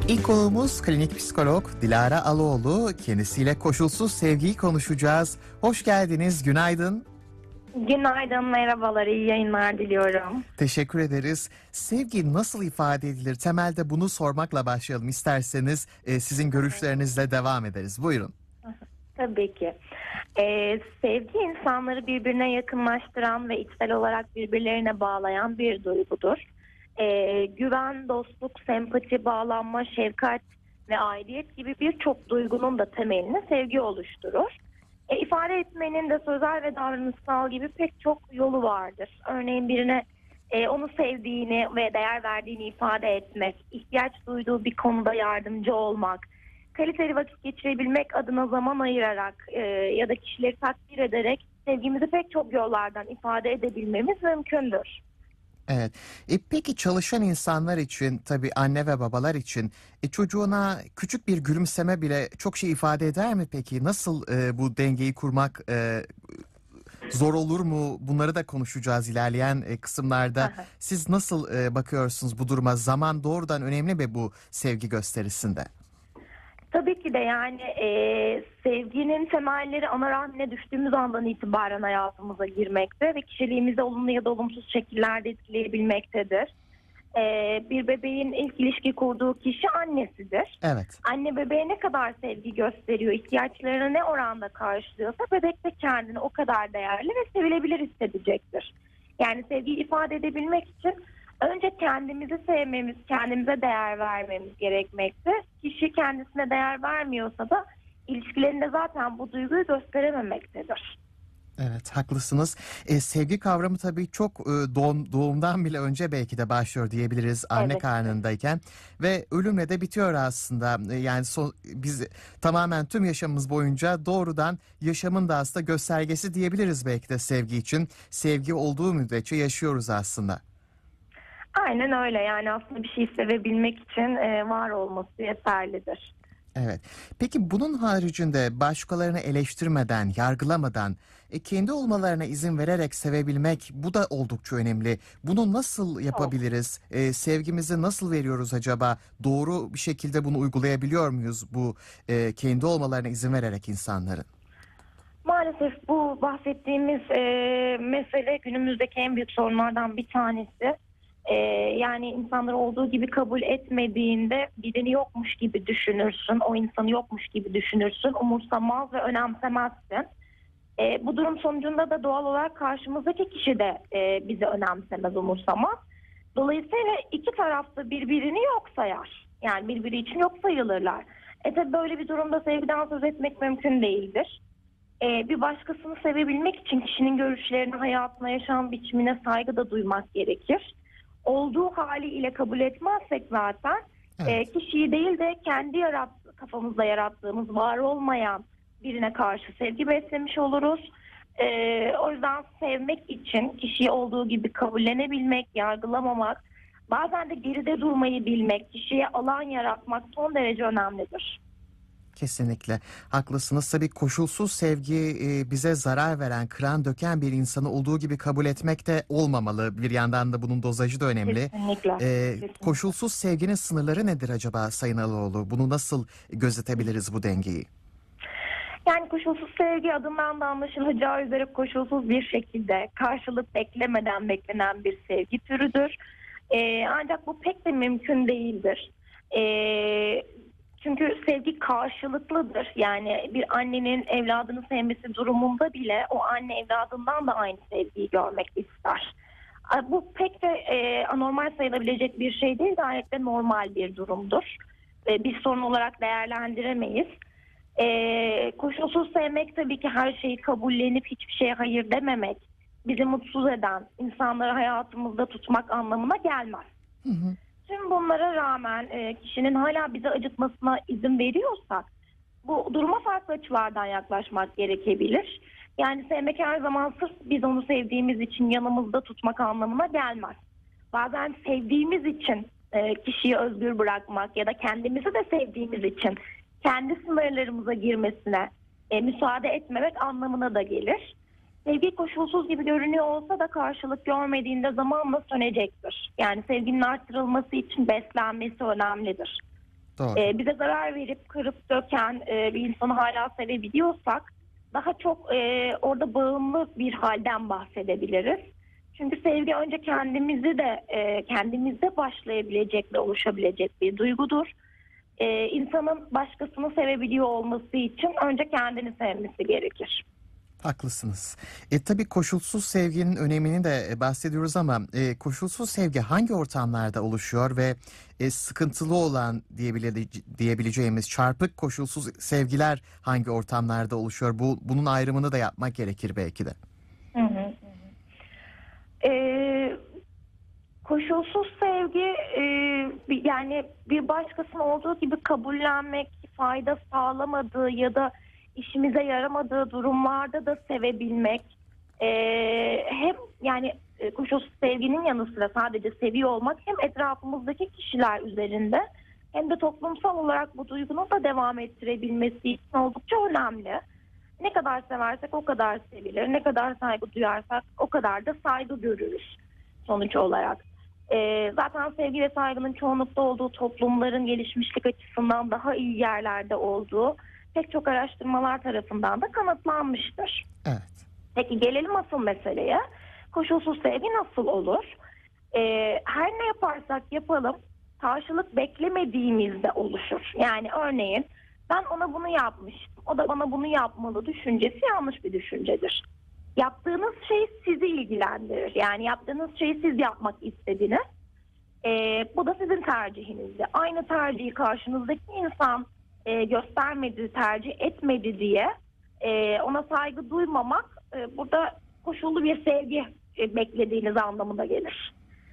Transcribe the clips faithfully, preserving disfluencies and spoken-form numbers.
İlk konuğumuz klinik psikolog Dilara Aloğlu. Kendisiyle koşulsuz sevgiyi konuşacağız. Hoş geldiniz, günaydın. Günaydın, merhabalar, iyi yayınlar diliyorum. Teşekkür ederiz. Sevgi nasıl ifade edilir? Temelde bunu sormakla başlayalım isterseniz. E, sizin görüşlerinizle devam ederiz. Buyurun. Tabii ki. Ee, sevgi insanları birbirine yakınlaştıran ve içsel olarak birbirlerine bağlayan bir duygudur. Ee, güven, dostluk, sempati, bağlanma, şefkat ve aidiyet gibi birçok duygunun da temelini sevgi oluşturur. E, ifade etmenin de sözel ve davranışsal gibi pek çok yolu vardır. Örneğin birine e, onu sevdiğini ve değer verdiğini ifade etmek, ihtiyaç duyduğu bir konuda yardımcı olmak, kaliteli vakit geçirebilmek adına zaman ayırarak e, ya da kişileri takdir ederek sevgimizi pek çok yollardan ifade edebilmemiz mümkündür. Evet. E, peki çalışan insanlar için, tabii anne ve babalar için e, çocuğuna küçük bir gülümseme bile çok şey ifade eder mi peki? Nasıl e, bu dengeyi kurmak e, zor olur mu? Bunları da konuşacağız ilerleyen e, kısımlarda. Siz nasıl e, bakıyorsunuz bu duruma? Zaman doğrudan önemli mi bu sevgi gösterisinde? Tabii ki de yani e, sevginin temelleri ana rahmine düştüğümüz andan itibaren hayatımıza girmekte ve kişiliğimizi olumlu ya da olumsuz şekillerde etkileyebilmektedir. E, bir bebeğin ilk ilişki kurduğu kişi annesidir. Evet. Anne bebeğe ne kadar sevgi gösteriyor, ihtiyaçlarını ne oranda karşılıyorsa bebek de kendini o kadar değerli ve sevilebilir hissedecektir. Yani sevgiyi ifade edebilmek için önce kendimizi sevmemiz, kendimize değer vermemiz gerekmekte. Kişi kendisine değer vermiyorsa da ilişkilerinde zaten bu duyguyu gösterememektedir. Evet, haklısınız. E, sevgi kavramı tabii çok e, doğum, doğumdan bile önce belki de başlıyor diyebiliriz anne Evet. karnındayken ve ölümle de bitiyor aslında. E, yani so, biz tamamen tüm yaşamımız boyunca doğrudan yaşamın da aslında göstergesi diyebiliriz belki de sevgi için. Sevgi olduğu müddetçe yaşıyoruz aslında. Aynen öyle, yani aslında bir şey sevebilmek için e, var olması yeterlidir. Evet. Peki bunun haricinde başkalarını eleştirmeden, yargılamadan, e, kendi olmalarına izin vererek sevebilmek, bu da oldukça önemli. Bunu nasıl yapabiliriz? E, sevgimizi nasıl veriyoruz acaba? Doğru bir şekilde bunu uygulayabiliyor muyuz bu e, kendi olmalarına izin vererek insanların? Maalesef bu bahsettiğimiz e, mesele günümüzdeki en büyük sorunlardan bir tanesi. E, yani insanları olduğu gibi kabul etmediğinde birini yokmuş gibi düşünürsün, o insanı yokmuş gibi düşünürsün, umursamaz ve önemsemezsin. E, bu durum sonucunda da doğal olarak karşımızdaki kişi de e, bizi önemsemez, umursamaz. Dolayısıyla iki tarafta birbirini yok sayar. Yani birbiri için yok sayılırlar. E tabi böyle bir durumda sevgiden söz etmek mümkün değildir. Ee, bir başkasını sevebilmek için kişinin görüşlerine, hayatına, yaşam biçimine saygı da duymak gerekir. Olduğu haliyle kabul etmezsek zaten Evet. e, kişiyi değil de kendi yarat, kafamızda yarattığımız var olmayan birine karşı sevgi beslemiş oluruz. Ee, o yüzden sevmek için kişiyi olduğu gibi kabullenebilmek, yargılamamak, bazen de geride durmayı bilmek, kişiye alan yaratmak son derece önemlidir. Kesinlikle haklısınız. Tabii koşulsuz sevgi e, bize zarar veren, kıran döken bir insanı olduğu gibi kabul etmek de olmamalı. Bir yandan da bunun dozajı da önemli. Kesinlikle. E, Kesinlikle. Koşulsuz sevginin sınırları nedir acaba Sayın Aloğlu? Bunu nasıl gözetebiliriz bu dengeyi? Yani koşulsuz sevgi adından da anlaşılacağı üzere koşulsuz bir şekilde karşılık beklemeden beklenen bir sevgi türüdür. Ee, ancak bu pek de mümkün değildir. Ee, çünkü sevgi karşılıklıdır. Yani bir annenin evladını sevmesi durumunda bile o anne evladından da aynı sevgiyi görmek ister. Bu pek de e, anormal sayılabilecek bir şey değil, gayet de normal bir durumdur. E, bir sorun olarak değerlendiremeyiz. Ee, koşulsuz sevmek tabii ki her şeyi kabullenip hiçbir şeye hayır dememek, bizi mutsuz eden insanları hayatımızda tutmak anlamına gelmez. Hı hı. Tüm bunlara rağmen e, kişinin hala bizi acıtmasına izin veriyorsak bu duruma farklı açılardan yaklaşmak gerekebilir. Yani sevmek her zaman sırf biz onu sevdiğimiz için yanımızda tutmak anlamına gelmez. Bazen sevdiğimiz için e, kişiyi özgür bırakmak ya da kendimizi de sevdiğimiz için kendi sınırlarımıza girmesine e, müsaade etmemek anlamına da gelir. Sevgi koşulsuz gibi görünüyor olsa da karşılık görmediğinde zamanla sönecektir. Yani sevginin arttırılması için beslenmesi önemlidir. Doğru. E, bize zarar verip kırıp döken e, bir insanı hala sevebiliyorsak daha çok e, orada bağımlı bir halden bahsedebiliriz. Çünkü sevgi önce kendimizi de e, kendimizde başlayabilecek ve oluşabilecek bir duygudur. E, insanın başkasını sevebiliyor olması için önce kendini sevmesi gerekir. Haklısınız. E tabii koşulsuz sevginin önemini de e, bahsediyoruz ama e, koşulsuz sevgi hangi ortamlarda oluşuyor ve e, sıkıntılı olan diyebile- diyebileceğimiz çarpık koşulsuz sevgiler hangi ortamlarda oluşuyor? Bu bunun ayrımını da yapmak gerekir belki de. Hı hı. E, koşulsuz sevgi e, bir- yani bir başkasının olduğu gibi kabullenmek, fayda sağlamadığı ya da işimize yaramadığı durumlarda da sevebilmek. E, hem yani e, koşulsuz sevginin yanı sıra sadece seviyor olmak hem etrafımızdaki kişiler üzerinde hem de toplumsal olarak bu duygunun da devam ettirebilmesi için oldukça önemli. Ne kadar seversek o kadar sevilir. Ne kadar saygı duyarsak o kadar da saygı görürüz sonuç olarak. Ee, zaten sevgi ve saygının çoğunlukta olduğu toplumların gelişmişlik açısından daha iyi yerlerde olduğu pek çok araştırmalar tarafından da kanıtlanmıştır. Evet. Peki gelelim asıl meseleye. Koşulsuz sevgi nasıl olur? Ee, her ne yaparsak yapalım karşılık beklemediğimizde oluşur. Yani örneğin ben ona bunu yapmıştım, o da bana bunu yapmalı düşüncesi yanlış bir düşüncedir. Yaptığınız şey sizi ilgilendirir. Yani yaptığınız şeyi siz yapmak istediniz. Ee, bu da sizin tercihinizdi. Aynı tercihi karşınızdaki insan e, göstermedi, tercih etmedi diye e, ona saygı duymamak e, burada koşullu bir sevgi e, beklediğiniz anlamına gelir.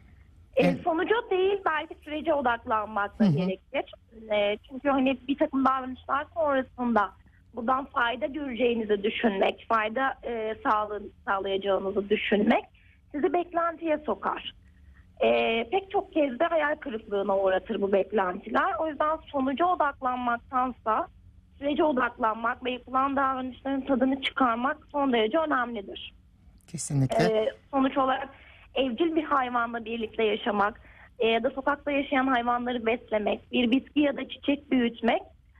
E, Evet. sonucu değil belki sürece odaklanmak da Hı hı. gerekir. E, çünkü hani bir takım davranışlar sonrasında buradan fayda göreceğinizi düşünmek, fayda e, sağla, sağlayacağınızı düşünmek sizi beklentiye sokar. E, pek çok kez de hayal kırıklığına uğratır bu beklentiler. O yüzden sonuca odaklanmaktansa sürece odaklanmak ve yapılan davranışların tadını çıkarmak son derece önemlidir. Kesinlikle. Ee, sonuç olarak evcil bir hayvanla birlikte yaşamak e, ya da sokakta yaşayan hayvanları beslemek, bir bitki ya da çiçek büyütmek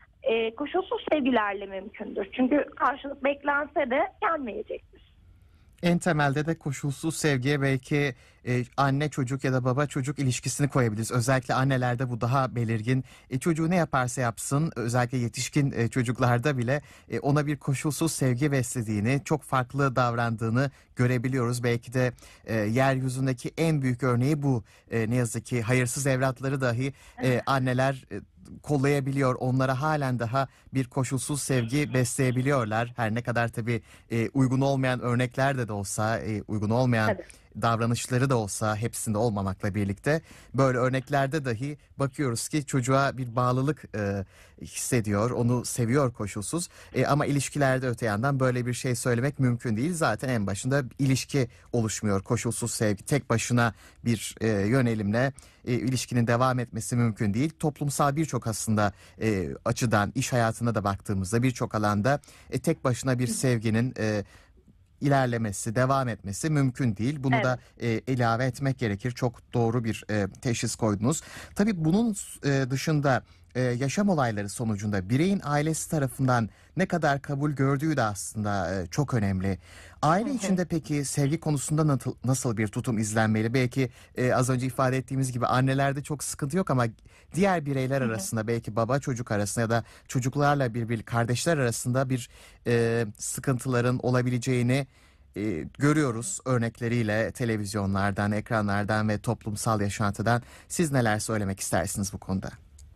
e, koşulsuz sevgilerle mümkündür. Çünkü karşılık beklense de gelmeyecektir. En temelde de koşulsuz sevgiye belki e, anne çocuk ya da baba çocuk ilişkisini koyabiliriz. Özellikle annelerde bu daha belirgin. E, çocuğu ne yaparsa yapsın, özellikle yetişkin e, çocuklarda bile e, ona bir koşulsuz sevgi beslediğini, çok farklı davrandığını görebiliyoruz. Belki de e, yeryüzündeki en büyük örneği bu. E, ne yazık ki hayırsız evlatları dahi e, anneler e, kollayabiliyor. Onlara halen daha bir koşulsuz sevgi besleyebiliyorlar. Her ne kadar tabii e, uygun olmayan örnekler de de olsa, e, uygun olmayan Tabii. davranışları da olsa hepsinde olmamakla birlikte böyle örneklerde dahi bakıyoruz ki çocuğa bir bağlılık e, hissediyor, onu seviyor koşulsuz. E, ama ilişkilerde öte yandan böyle bir şey söylemek mümkün değil. Zaten en başında ilişki oluşmuyor. Koşulsuz sevgi tek başına bir e, yönelimle e, ilişkinin devam etmesi mümkün değil. Toplumsal birçok aslında e, açıdan iş hayatına da baktığımızda birçok alanda e, tek başına bir sevginin e, ilerlemesi, devam etmesi mümkün değil. Bunu Evet. da e, ilave etmek gerekir. Çok doğru bir e, teşhis koydunuz. Tabii bunun e, dışında e, yaşam olayları sonucunda bireyin ailesi tarafından ne kadar kabul gördüğü de aslında e, çok önemli. Aile Hı hı. içinde peki sevgi konusunda nasıl, nasıl bir tutum izlenmeli? Belki e, az önce ifade ettiğimiz gibi annelerde çok sıkıntı yok ama diğer bireyler Hı hı. arasında belki baba çocuk arasında ya da çocuklarla birbiri kardeşler arasında bir e, sıkıntıların olabileceğini e, görüyoruz örnekleriyle televizyonlardan, ekranlardan ve toplumsal yaşantıdan. Siz neler söylemek istersiniz bu konuda?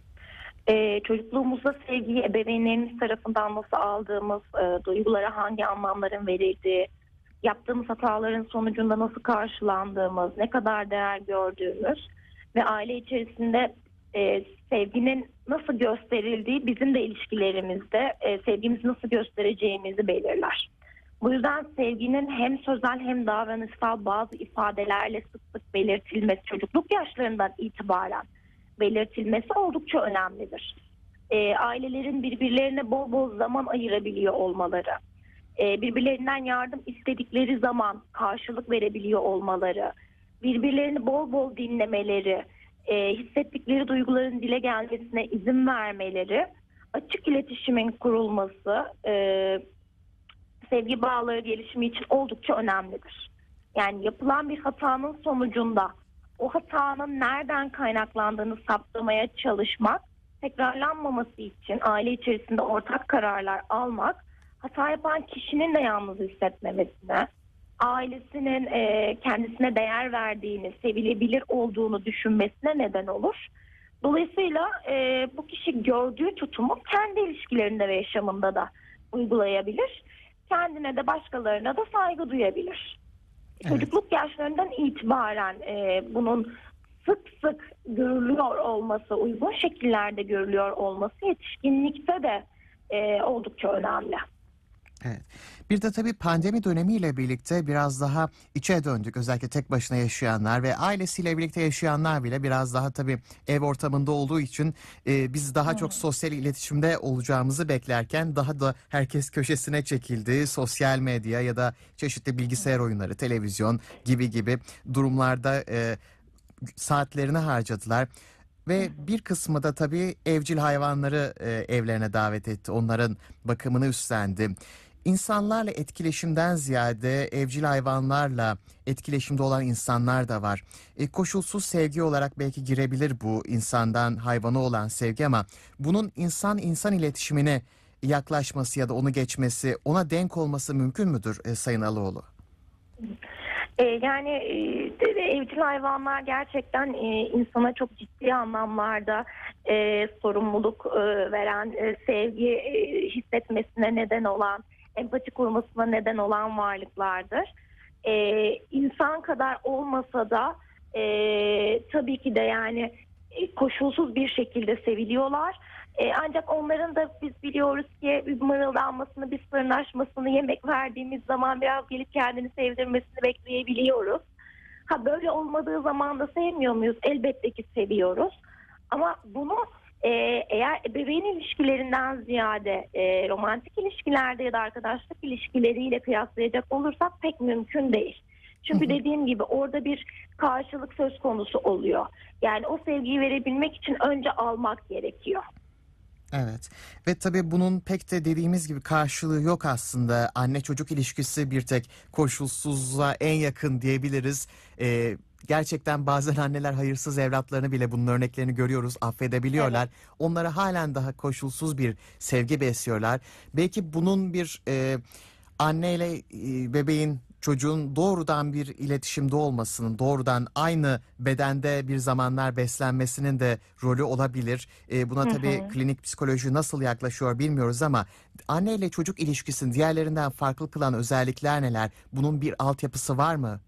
Ee, çocukluğumuzda sevgiyi ebeveynlerimiz tarafından nasıl aldığımız, e, duygulara hangi anlamların verildiği, yaptığımız hataların sonucunda nasıl karşılandığımız, ne kadar değer gördüğümüz ve aile içerisinde e, sevginin nasıl gösterildiği bizim de ilişkilerimizde e, sevgimizi nasıl göstereceğimizi belirler. Bu yüzden sevginin hem sözel hem davranışsal bazı ifadelerle sık sık belirtilmesi çocukluk yaşlarından itibaren belirtilmesi oldukça önemlidir. E, ailelerin birbirlerine bol bol zaman ayırabiliyor olmaları, e, birbirlerinden yardım istedikleri zaman karşılık verebiliyor olmaları, birbirlerini bol bol dinlemeleri, e, hissettikleri duyguların dile gelmesine izin vermeleri, açık iletişimin kurulması, e, sevgi bağları gelişimi için oldukça önemlidir. Yani yapılan bir hatanın sonucunda o hatanın nereden kaynaklandığını saptamaya çalışmak, tekrarlanmaması için aile içerisinde ortak kararlar almak, hata yapan kişinin de yalnız hissetmemesine, ailesinin e, kendisine değer verdiğini, sevilebilir olduğunu düşünmesine neden olur. Dolayısıyla e, bu kişi gördüğü tutumu kendi ilişkilerinde ve yaşamında da uygulayabilir. Kendine de başkalarına da saygı duyabilir. Evet. Çocukluk yaşlarından itibaren e, bunun sık sık görülüyor olması, uygun şekillerde görülüyor olması yetişkinlikte de e, oldukça önemli. Evet. Bir de tabii pandemi dönemiyle birlikte biraz daha içe döndük. Özellikle tek başına yaşayanlar ve ailesiyle birlikte yaşayanlar bile biraz daha tabii ev ortamında olduğu için e, biz daha hmm. çok sosyal iletişimde olacağımızı beklerken daha da herkes köşesine çekildi. Sosyal medya ya da çeşitli bilgisayar oyunları, televizyon gibi gibi durumlarda e, saatlerini harcadılar. Ve bir kısmı da tabii evcil hayvanları e, evlerine davet etti. Onların bakımını üstlendi. İnsanlarla etkileşimden ziyade evcil hayvanlarla etkileşimde olan insanlar da var. E, koşulsuz sevgi olarak belki girebilir bu insandan hayvana olan sevgi ama bunun insan insan iletişimine yaklaşması ya da onu geçmesi, ona denk olması mümkün müdür e, Sayın Alıoğlu? Yani evcil hayvanlar gerçekten insana çok ciddi anlamlarda sorumluluk veren, sevgi hissetmesine neden olan, empati kurmasına neden olan varlıklardır. İnsan kadar olmasa da tabii ki de yani koşulsuz bir şekilde seviliyorlar. Ee, ancak onların da biz biliyoruz ki bir mırıldanmasını, bir sırnaşmasını, yemek verdiğimiz zaman biraz gelip kendini sevdirmesini bekleyebiliyoruz. Ha böyle olmadığı zaman da sevmiyor muyuz? Elbette ki seviyoruz. Ama bunu e, eğer ebeveyn ilişkilerinden ziyade e, romantik ilişkilerde ya da arkadaşlık ilişkileriyle kıyaslayacak olursak pek mümkün değil. Çünkü dediğim gibi orada bir karşılık söz konusu oluyor. Yani o sevgiyi verebilmek için önce almak gerekiyor. Evet ve tabii bunun pek de dediğimiz gibi karşılığı yok aslında. Anne çocuk ilişkisi bir tek koşulsuzluğa en yakın diyebiliriz. Ee, gerçekten bazen anneler hayırsız evlatlarını bile bunun örneklerini görüyoruz, affedebiliyorlar. Evet. Onlara halen daha koşulsuz bir sevgi besliyorlar. Belki bunun bir e, anneyle e, bebeğin, çocuğun doğrudan bir iletişimde olmasının, doğrudan aynı bedende bir zamanlar beslenmesinin de rolü olabilir. E, buna tabii hı hı. klinik psikoloji nasıl yaklaşıyor bilmiyoruz ama anne ile çocuk ilişkisini diğerlerinden farklı kılan özellikler neler? Bunun bir altyapısı var mı?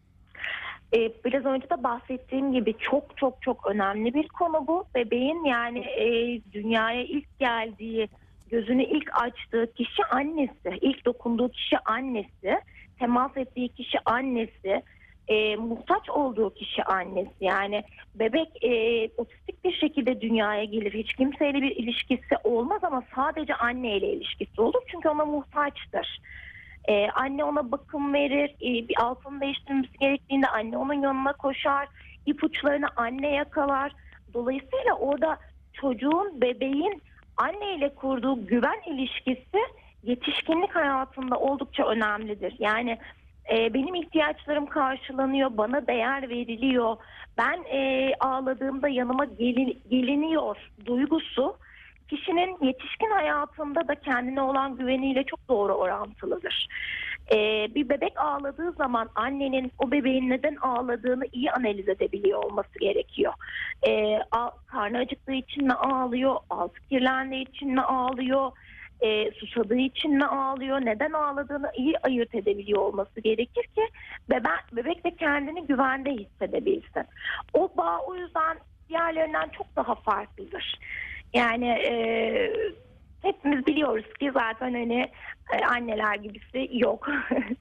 Ee, biraz önce de bahsettiğim gibi çok çok çok önemli bir konu bu. Bebeğin yani e, dünyaya ilk geldiği, gözünü ilk açtığı kişi annesi, ilk dokunduğu kişi annesi. Temas ettiği kişi annesi, e, muhtaç olduğu kişi annesi. Yani bebek e, otistik bir şekilde dünyaya gelir. Hiç kimseyle bir ilişkisi olmaz ama sadece anneyle ilişkisi olur. Çünkü ona muhtaçtır. E, anne ona bakım verir, e, bir altını değiştirmesi gerektiğinde anne onun yanına koşar, ipuçlarını anne yakalar. Dolayısıyla orada çocuğun, bebeğin anneyle kurduğu güven ilişkisi yetişkinlik hayatında oldukça önemlidir. Yani e, benim ihtiyaçlarım karşılanıyor, bana değer veriliyor, ben e, ağladığımda yanıma gelin, geliniyor duygusu kişinin yetişkin hayatında da kendine olan güveniyle çok doğru orantılıdır. E, bir bebek ağladığı zaman annenin o bebeğin neden ağladığını iyi analiz edebiliyor olması gerekiyor. E, a, karnı acıktığı için mi ağlıyor, altı kirlendiği için mi ağlıyor, E, susadığı için mi ağlıyor, neden ağladığını iyi ayırt edebiliyor olması gerekir ki bebek, bebek de kendini güvende hissedebilsin. O bağ o yüzden diğerlerinden çok daha farklıdır. Yani e, hepimiz biliyoruz ki zaten hani e, anneler gibisi yok.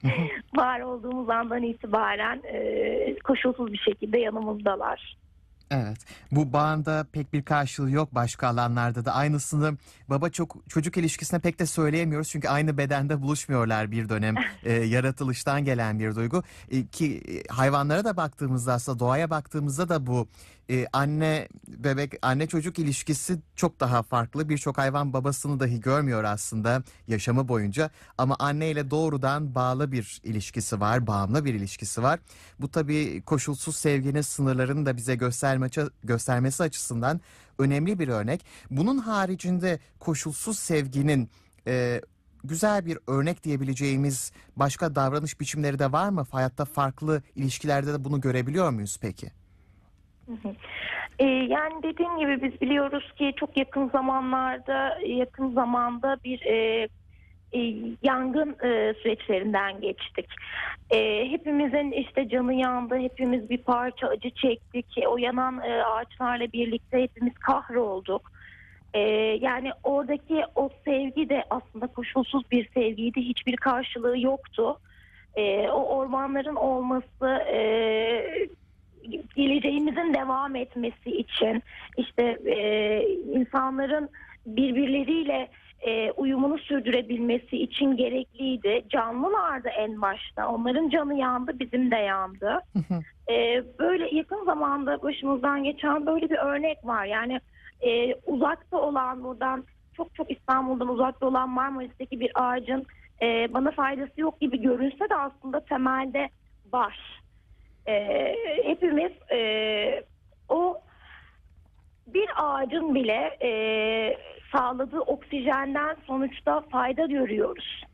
Var olduğumuz andan itibaren e, koşulsuz bir şekilde yanımızdalar. Evet. Bu bağın da pek bir karşılığı yok başka alanlarda da. Aynısını baba çok çocuk ilişkisine pek de söyleyemiyoruz. Çünkü aynı bedende buluşmuyorlar bir dönem. Ee, yaratılıştan gelen bir duygu. Ee, ki e, hayvanlara da baktığımızda aslında doğaya baktığımızda da bu e, anne bebek anne çocuk ilişkisi çok daha farklı. Birçok hayvan babasını dahi görmüyor aslında yaşamı boyunca. Ama anne ile doğrudan bağlı bir ilişkisi var. Bağımlı bir ilişkisi var. Bu tabii koşulsuz sevginin sınırlarını da bize gösterme, göstermesi açısından önemli bir örnek. Bunun haricinde koşulsuz sevginin e, güzel bir örnek diyebileceğimiz başka davranış biçimleri de var mı? Hayatta farklı ilişkilerde de bunu görebiliyor muyuz peki? Hı hı. Ee, yani dediğim gibi biz biliyoruz ki çok yakın zamanlarda, yakın zamanda bir e, e, yangın e, süreçlerinden geçtik. E, hepimizin işte canı yandı, hepimiz bir parça acı çektik. O yanan e, ağaçlarla birlikte hepimiz kahrolduk. E, yani oradaki o sevgi de aslında koşulsuz bir sevgiydi, hiçbir karşılığı yoktu. E, o ormanların olması, e, geleceğimizin devam etmesi için, işte e, insanların birbirleriyle e, uyumunu sürdürebilmesi için gerekliydi. Canlılardı en başta. Onların canı yandı, bizim de yandı. E, böyle yakın zamanda başımızdan geçen böyle bir örnek var. Yani e, uzakta olan, buradan çok çok İstanbul'dan uzakta olan Marmaris'teki bir ağacın e, bana faydası yok gibi görünse de aslında temelde var. E, hepimiz e, o bir ağacın bile e, sağladığı oksijenden sonuçta fayda görüyoruz.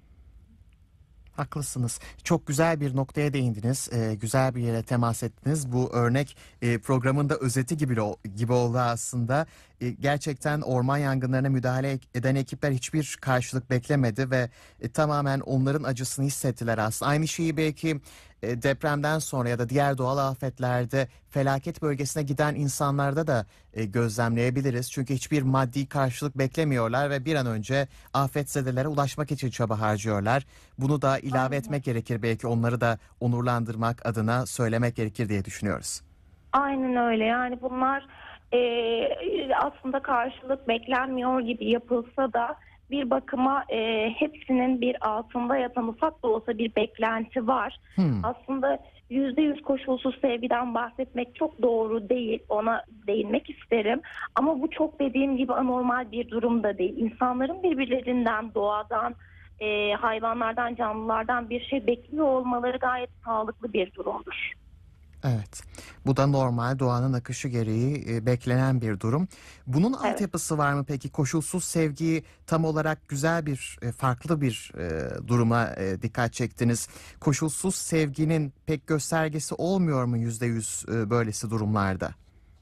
Haklısınız. Çok güzel bir noktaya değindiniz. Ee, güzel bir yere temas ettiniz. Bu örnek e, programın da özeti gibi, gibi oldu aslında. E, gerçekten orman yangınlarına müdahale eden ekipler hiçbir karşılık beklemedi ve e, tamamen onların acısını hissettiler aslında. Aynı şeyi belki e, depremden sonra ya da diğer doğal afetlerde felaket bölgesine giden insanlarda da e, gözlemleyebiliriz. Çünkü hiçbir maddi karşılık beklemiyorlar ve bir an önce afetzedelere ulaşmak için çaba harcıyorlar. Bunu da ilave Aynen. etmek gerekir, belki onları da onurlandırmak adına söylemek gerekir diye düşünüyoruz. Aynen öyle. Yani bunlar e, aslında karşılık beklenmiyor gibi yapılsa da bir bakıma e, hepsinin bir altında yatan ufak da olsa bir beklenti var. Hmm. Aslında yüzde yüz koşulsuz sevgiden bahsetmek çok doğru değil. Ona değinmek isterim. Ama bu çok dediğim gibi anormal bir durum da değil. İnsanların birbirlerinden, doğadan, e, hayvanlardan, canlılardan bir şey bekliyor olmaları gayet sağlıklı bir durumdur. Evet, bu da normal, doğanın akışı gereği e, beklenen bir durum. Bunun Evet. altyapısı var mı peki? Koşulsuz sevgiyi tam olarak güzel bir, e, farklı bir e, duruma e, dikkat çektiniz. Koşulsuz sevginin pek göstergesi olmuyor mu yüzde yüz e, böylesi durumlarda?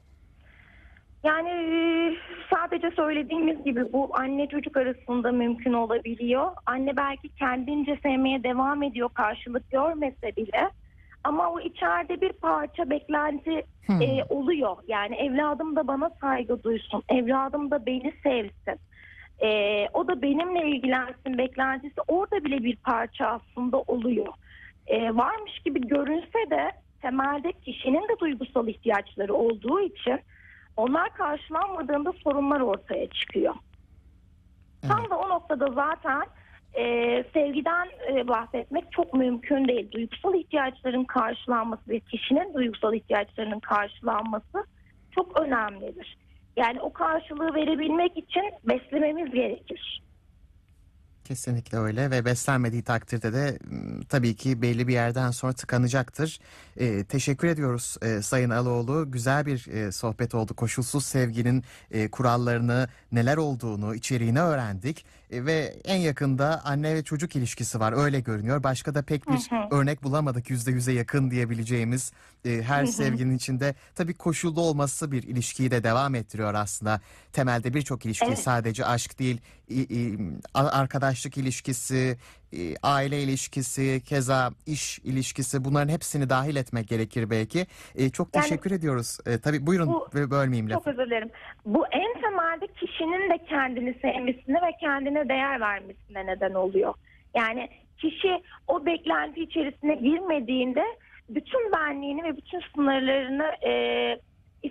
Yani e, sadece söylediğimiz gibi bu anne çocuk arasında mümkün olabiliyor. Anne belki kendince sevmeye devam ediyor karşılık görmese bile. Ama o içeride bir parça beklenti Hmm. e, oluyor. Yani evladım da bana saygı duysun, evladım da beni sevsin. E, o da benimle ilgilensin beklentisi orada bile bir parça aslında oluyor. E, varmış gibi görünse de temelde kişinin de duygusal ihtiyaçları olduğu için onlar karşılanmadığında sorunlar ortaya çıkıyor. Evet. Tam da o noktada zaten e, sevgiden e, bahsetmek çok mümkün değil. Duygusal ihtiyaçların karşılanması ve kişinin duygusal ihtiyaçlarının karşılanması çok önemlidir. Yani o karşılığı verebilmek için beslememiz gerekir. Kesinlikle öyle ve beslenmediği takdirde de m, tabii ki belli bir yerden sonra tıkanacaktır. Ee, teşekkür ediyoruz e, Sayın Aloğlu. Güzel bir e, sohbet oldu. Koşulsuz sevginin e, kurallarını, neler olduğunu, içeriğini öğrendik. E, ve en yakında anne ve çocuk ilişkisi var, öyle görünüyor. Başka da pek bir Hı hı. örnek bulamadık yüzde yüze yakın diyebileceğimiz. E, her Hı hı. sevginin içinde tabii koşullu olması bir ilişkiyi de devam ettiriyor aslında. Temelde birçok ilişki, Evet. sadece aşk değil, i- i- arkadaşlık ilişkisi, e, aile ilişkisi, keza iş ilişkisi, bunların hepsini dahil etmek gerekir belki. E, çok Yani teşekkür ediyoruz. E, tabii buyurun, bu ve bölmeyeyim çok lafı. özür dilerim. Bu en temelde kişinin de kendini sevmesine ve kendine değer vermesine neden oluyor. Yani kişi o beklenti içerisine girmediğinde bütün benliğini ve bütün sınırlarını e, istismar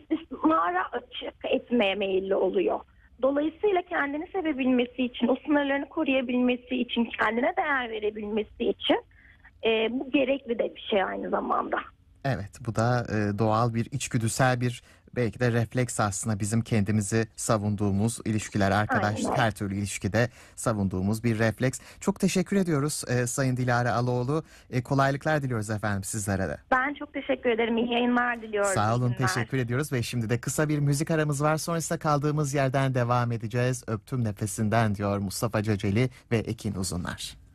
istismara açık, etmeye meyilli oluyor. Dolayısıyla kendini sevebilmesi için, o sınırlarını koruyabilmesi için, kendine değer verebilmesi için e, bu gerekli de bir şey aynı zamanda. Evet, bu da e, doğal bir içgüdüsel bir belki de refleks aslında bizim kendimizi savunduğumuz ilişkiler, arkadaşlık, Aynen. her türlü ilişkide savunduğumuz bir refleks. Çok teşekkür ediyoruz e, Sayın Dilara Alaoğlu. E, kolaylıklar diliyoruz efendim sizlere de. Ben çok teşekkür ederim. İyi yayınlar diliyorum. Sağ olun, İyi günler. teşekkür ediyoruz ve şimdi de kısa bir müzik aramız var. Sonrasında kaldığımız yerden devam edeceğiz. Öptüm nefesinden diyor Mustafa Ceceli ve Ekin Uzunlar.